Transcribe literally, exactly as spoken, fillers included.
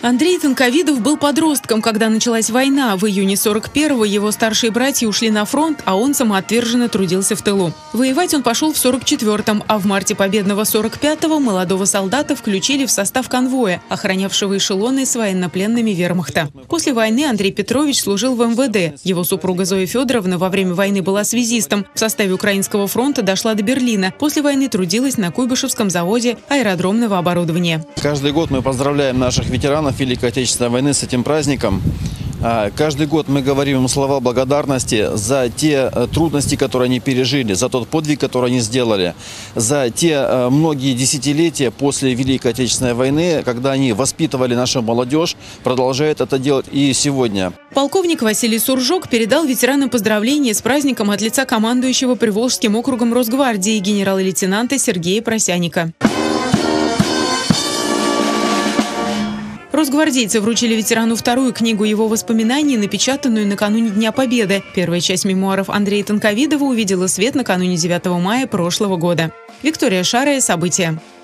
Андрей Тонковидов был подростком, когда началась война. В июне сорок первого его старшие братья ушли на фронт, а он самоотверженно трудился в тылу. Воевать он пошел в сорок четвёртом, а в марте победного сорок пятого молодого солдата включили в состав конвоя, охранявшего эшелоны с военнопленными вермахта. После войны Андрей Петрович служил в эм вэ дэ. Его супруга Зоя Федоровна во время войны была связистом. В составе Украинского фронта дошла до Берлина. После войны трудилась на Куйбышевском заводе аэродромного оборудования. Каждый год мы поздравляем наших ветеранов Великой Отечественной войны с этим праздником. Каждый год мы говорим им слова благодарности за те трудности, которые они пережили, за тот подвиг, который они сделали, за те многие десятилетия после Великой Отечественной войны, когда они воспитывали нашу молодежь, продолжают это делать и сегодня. Полковник Василий Суржок передал ветеранам поздравления с праздником от лица командующего Приволжским округом Росгвардии генерала-лейтенанта Сергея Просяника. Росгвардейцы вручили ветерану вторую книгу его воспоминаний, напечатанную накануне Дня Победы. Первая часть мемуаров Андрея Тонковидова увидела свет накануне девятого мая прошлого года. Виктория Шарая. События.